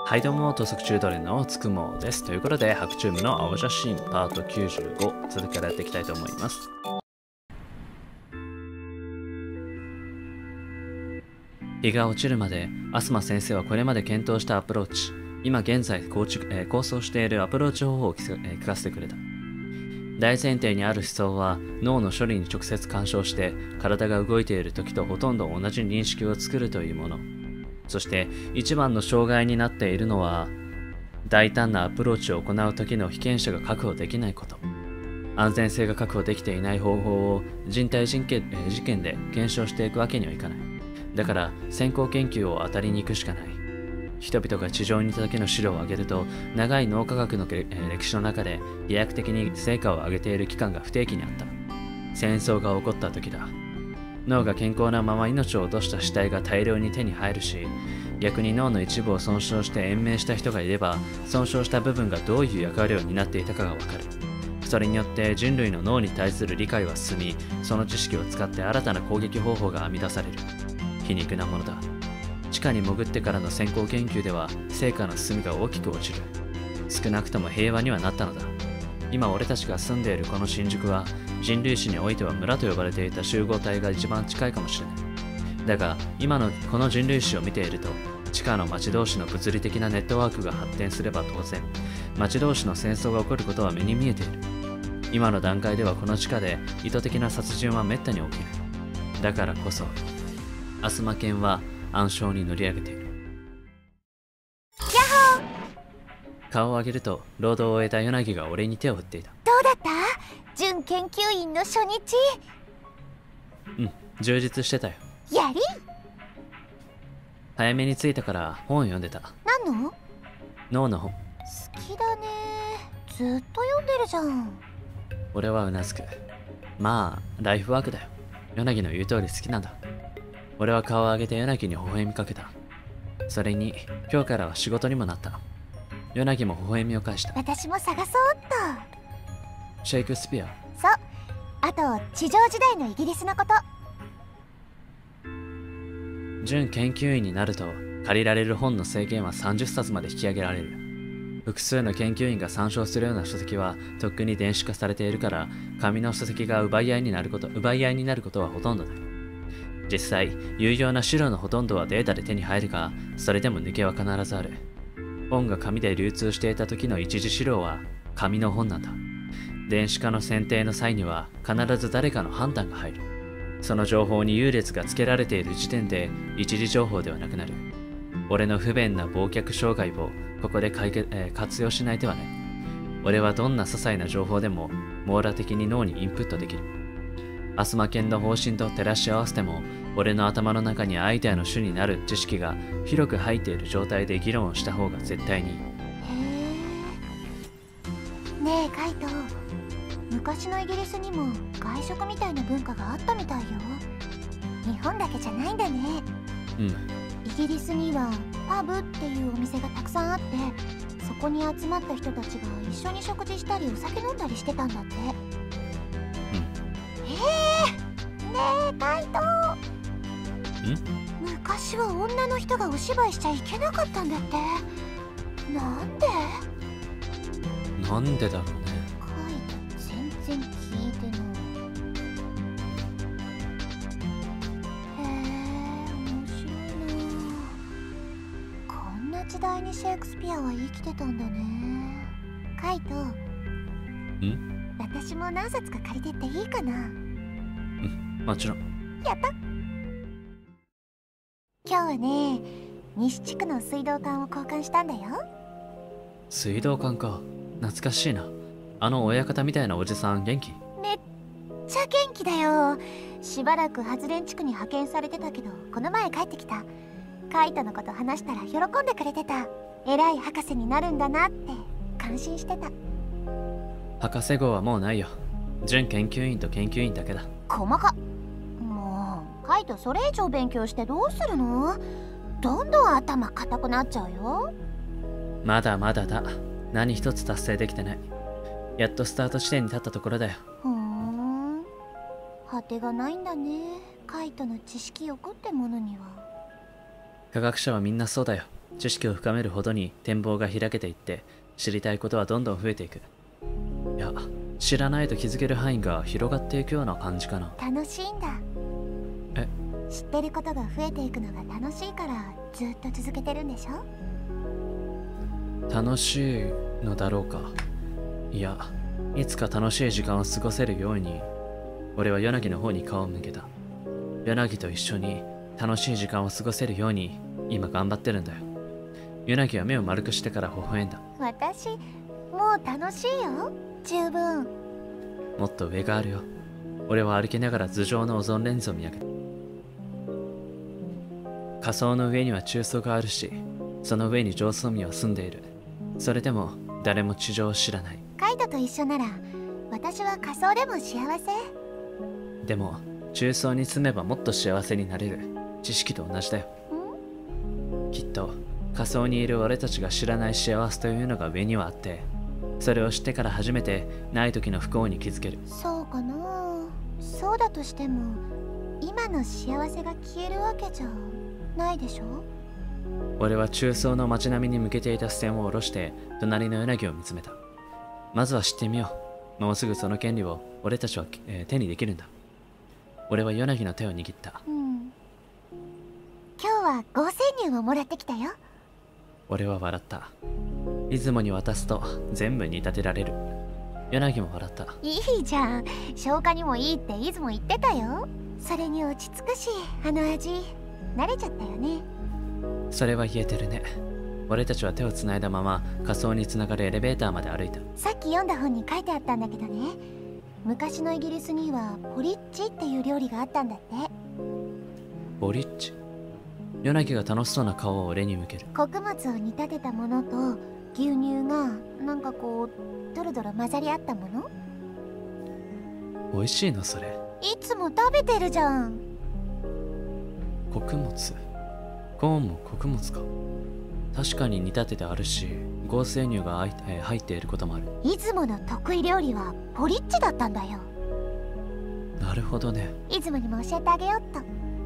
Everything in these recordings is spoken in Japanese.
はいどうも、土足中ドレのつくもです。ということで、白チュームの青写真パート95、続きからやっていきたいと思います。日が落ちるまで、アスマ先生はこれまで検討したアプローチ、今現在構想しているアプローチ方法を聞かせてくれた。大前提にある思想は、脳の処理に直接干渉して、体が動いている時とほとんど同じ認識を作るというもの。そして一番の障害になっているのは、大胆なアプローチを行う時の被験者が確保できないこと。安全性が確保できていない方法を人体事件で検証していくわけにはいかない。だから先行研究を当たりに行くしかない。人々が地上にいた時の資料を挙げると、長い脳科学の歴史の中で飛躍的に成果を上げている期間が不定期にあった。戦争が起こった時だ。脳が健康なまま命を落とした死体が大量に手に入るし、逆に脳の一部を損傷して延命した人がいれば、損傷した部分がどういう役割を担っていたかがわかる。それによって人類の脳に対する理解は進み、その知識を使って新たな攻撃方法が編み出される。皮肉なものだ。地下に潜ってからの先行研究では成果の進みが大きく落ちる。少なくとも平和にはなったのだ。今俺たちが住んでいるこの新宿は、人類史においては村と呼ばれていた集合体が一番近いかもしれない。だが今のこの人類史を見ていると、地下の町同士の物理的なネットワークが発展すれば当然、町同士の戦争が起こることは目に見えている。今の段階ではこの地下で意図的な殺人は滅多に起きない。だからこそアスマ犬は暗礁に乗り上げている。顔を上げると、労働を終えた柳が俺に手を振っていた。 どうだった？準研究員の初日。 充実してたよ。 やり？ 早めに着いたから本を読んでた。 何の？ 脳の本。 好きだね。ずっと読んでるじゃん。 俺はうなずく。まあライフワークだよ。柳の言う通り好きなんだ。俺は顔を上げて柳に微笑みかけた。それに今日からは仕事にもなった。柳も微笑みを返した。 私も探そうっと。 シェイクスピア。 そう。あと地上時代のイギリスのこと。 準研究員になると借りられる本の制限は30冊まで引き上げられる。複数の研究員が参照するような書籍はとっくに電子化されているから、紙の書籍が奪い合いになることはほとんどだ。実際有用な資料のほとんどはデータで手に入るが、それでも抜けは必ずある。本が紙で流通していた時の一次資料は紙の本なんだ。電子化の選定の際には必ず誰かの判断が入る。その情報に優劣がつけられている時点で一時情報ではなくなる。俺の不便な忘却障害をここで活用しない手はない。俺はどんな些細な情報でも網羅的に脳にインプットできる。アスマ犬の方針と照らし合わせても、俺の頭の中にアイデアの種になる知識が広く入っている状態で議論をした方が絶対にいい。 へえ。ねえカイト、昔のイギリスにも外食みたいな文化があったみたいよ。日本だけじゃないんだね。イギリスにはパブっていうお店がたくさんあって、そこに集まった人たちが一緒に食事したりお酒飲んだりしてたんだって。ねえカイト、昔は女の人がお芝居しちゃいけなかったんだって。なんでだろうね。 カイト全然聞いてない。へえ、面白いな。こんな時代にシェイクスピアは生きてたんだね。カイト、私も何冊か借りてっていいかな？ もちろん。 やった。今日はね、西地区の水道管を交換したんだよ。 水道管か。懐かしいな。あの親方みたいなおじさん元気？ めっちゃ元気だよ。しばらく発電地区に派遣されてたけど、この前帰ってきた。カイトのこと話したら喜んでくれてた。偉い博士になるんだなって感心してた。 博士号はもうないよ。準研究員と研究員だけだ。 細かっ。もうカイトそれ以上勉強してどうするの？どんどん頭固くなっちゃうよ。 まだまだだ。何一つ達成できてない。やっとスタート地点に立ったところだよ。 果てがないんだね、カイトの知識欲ってものには。 科学者はみんなそうだよ。 知識を深めるほどに展望が開けていって、知りたいことはどんどん増えていく。いや、知らないと気づける範囲が広がっていくような感じかな。 楽しいんだ。 え？ 知ってることが増えていくのが楽しいからずっと続けてるんでしょ？ 楽しいのだろうか。いや、いつか楽しい時間を過ごせるように、俺は柳の方に顔を向けた。柳と一緒に楽しい時間を過ごせるように今頑張ってるんだよ。柳は目を丸くしてから微笑んだ。 私もう楽しいよ、十分。 もっと上があるよ。俺は歩きながら頭上のオゾンレンズを見上げた。下層の上には中層があるし、その上に上層民は住んでいる。それでも誰も地上を知らない。 カイトと一緒なら私は仮想でも幸せ。 でも中層に住めばもっと幸せになれる。知識と同じだよ。きっと仮想にいる俺たちが知らない幸せというのが上にはあって、それを知ってから初めてない時の不幸に気づける。 そうかな。そうだとしても今の幸せが消えるわけじゃないでしょ。 俺は中層の街並みに向けていた視線を下ろして隣の柳を見つめた。まずは知ってみよう。もうすぐその権利を俺たちは、手にできるんだ。俺は柳の手を握った。 今日は合成乳をもらってきたよ。 俺は笑った。出雲に渡すと全部煮立てられる。柳も笑った。 いいじゃん、消化にもいいって出雲言ってたよ。それに落ち着くし、あの味慣れちゃったよね。 それは言えてるね。俺たちは手をつないだまま仮想につながるエレベーターまで歩いた。 さっき読んだ本に書いてあったんだけどね、昔のイギリスにはポリッチっていう料理があったんだって。 ポリッチ？柳が楽しそうな顔を俺に向ける。 穀物を煮立てたものと牛乳がなんかこうドロドロ混ざり合ったもの。 美味しいのそれ？ いつも食べてるじゃん。 穀物？コーンも穀物か。確かに煮立ててあるし、合成乳が入っていることもある。 出雲の得意料理はポリッチだったんだよ。 なるほどね。 出雲にも教えてあげよっと。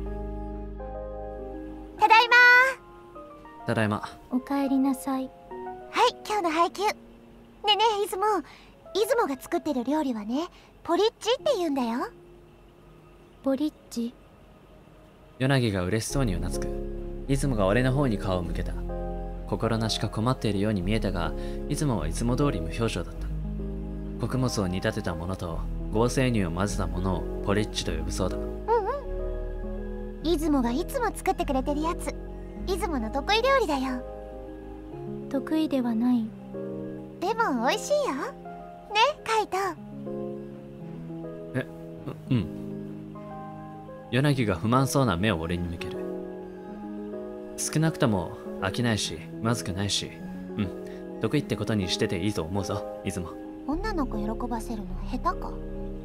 ただいまー。ただいま。 おかえりなさい。はい、今日の配給。ねえねえ出雲が作ってる料理はね、ポリッチって言うんだよ。ポリッチ？ 柳が嬉しそうにうなずく。出雲が俺の方に顔を向けた。心なしか困っているように見えたが、出雲はいつも通り無表情だった。穀物を煮立てたものと合成乳を混ぜたものをポリッチと呼ぶそうだ。 出雲がいつも作ってくれてるやつ。出雲の得意料理だよ。得意ではない。でも美味しいよ。ね、カイト。 うん。柳が不満そうな目を俺に向ける。少なくとも飽きないしまずくないし、得意ってことにしてていいと思うぞ、出雲。 女の子喜ばせるの下手か。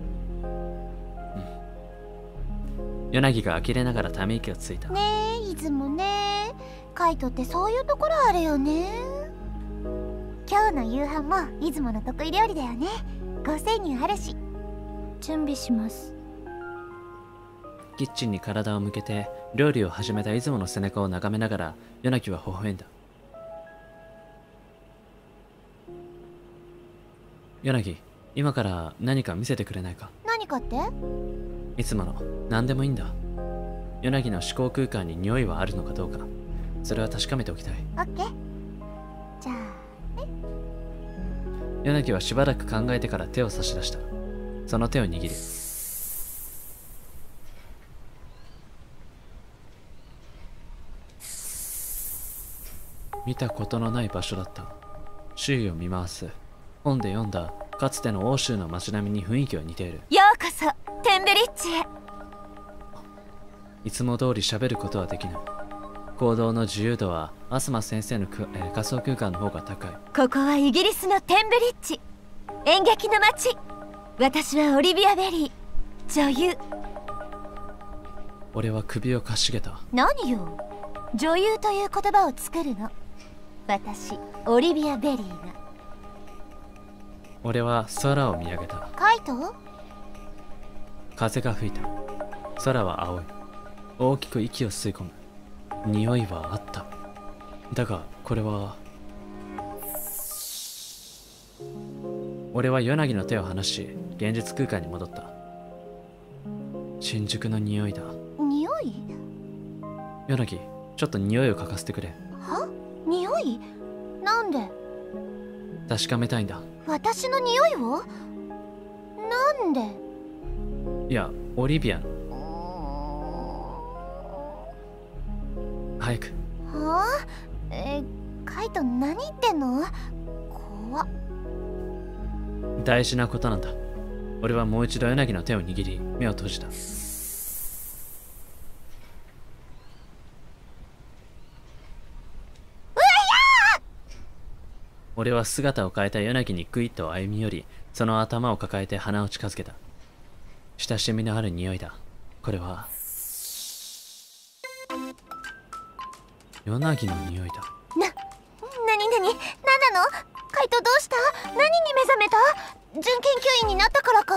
柳が呆れながらため息をついた。 ねえ出雲ね、カイトってそういうところあるよね。今日の夕飯も出雲の得意料理だよね。合成乳あるし。準備します。 キッチンに体を向けて料理を始めた出雲の背中を眺めながら柳は微笑んだ。柳、今から何か見せてくれないか？ 何かって？ いつもの何でもいいんだ。柳の思考空間に匂いはあるのかどうか、それは確かめておきたい。 オッケー。じゃあね。 柳はしばらく考えてから手を差し出した。その手を握り、見たことのない場所だった。周囲を見回す。本で読んだかつての欧州の街並みに雰囲気は似ている。 ようこそテンブリッジへ。 いつも通り喋ることはできない。行動の自由度はアスマ先生の仮想空間の方が高い。 ここはイギリスのテンブリッジ、演劇の街。私はオリビア・ベリー、女優。 俺は首をかしげた。 何よ、女優という言葉を作るの私、オリビア・ベリーが。 俺は空を見上げた。 カイト？ 風が吹いた。空は青い。大きく息を吸い込む。匂いはあった。 だがこれは、俺は柳の手を離し現実空間に戻った。新宿の匂いだ。 匂い？ 柳、ちょっと匂いを嗅かせてくれ。 は？匂い？なんで？ 確かめたいんだ。 私の匂いを？なんで？ いや、オリビアの。早く。 はあ？カイト何言ってんの？怖っ。 大事なことなんだ。俺はもう一度柳の手を握り目を閉じた。俺は姿を変えた柳にグイッと歩み寄り、その頭を抱えて鼻を近づけた。親しみのある匂いだ。これは柳の匂いだ。 なになんなの？カイトどうした？何に目覚めた？準研究員になったからか？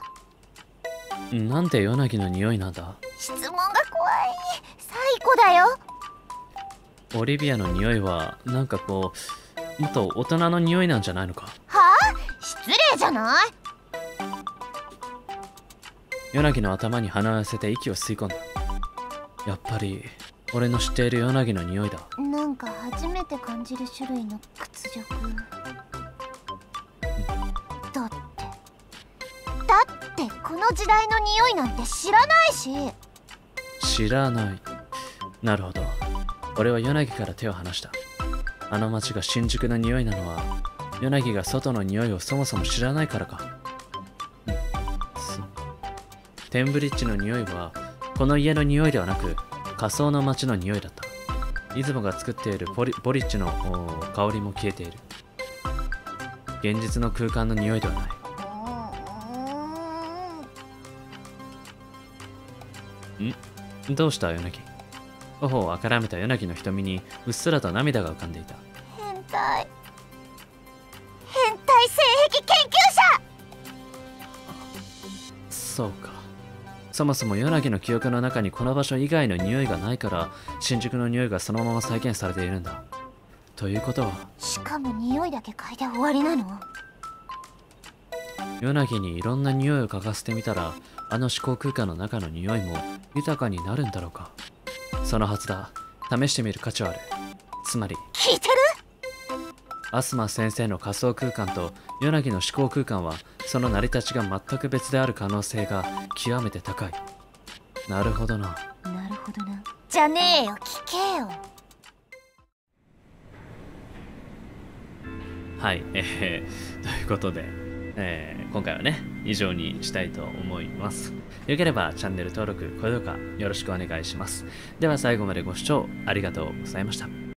なんで柳の匂いなんだ？ 質問が怖い。最高だよ。 オリビアの匂いはなんかこう、もっと大人の匂いなんじゃないのか？ はあ？失礼じゃない？ 柳の頭に鼻を寄せて息を吸い込んだ。やっぱり俺の知っている柳の匂いだ。 なんか初めて感じる種類の屈辱。だってこの時代の匂いなんて知らないし。 知らない。なるほど。俺は柳から手を離した。あの街が新宿の匂いなのは柳が外の匂いをそもそも知らないからか。テンブリッジの匂いはこの家の匂いではなく仮想の街の匂いだった。出雲が作っているボリッジの香りも消えている。現実の空間の匂いではない。どうした柳？頬をあからめた柳の瞳にうっすらと涙が浮かんでいた。 変態性癖研究者。 そうか。そもそも柳の記憶の中にこの場所以外の匂いがないから新宿の匂いがそのまま再現されているんだ。ということは、 しかも匂いだけ嗅いで終わりなの？ 柳にいろんな匂いを嗅がせてみたらあの思考空間の中の匂いも豊かになるんだろうか。そのはずだ。試してみる価値はある。つまり聞いてる？ アスマ先生の仮想空間と柳の思考空間はその成り立ちが全く別である可能性が極めて高い。なるほどな。 なるほどな。じゃねえよ、聞けよ。 はい、ということで、今回はね以上にしたいと思います。よければチャンネル登録、高評価よろしくお願いします。では最後までご視聴ありがとうございました。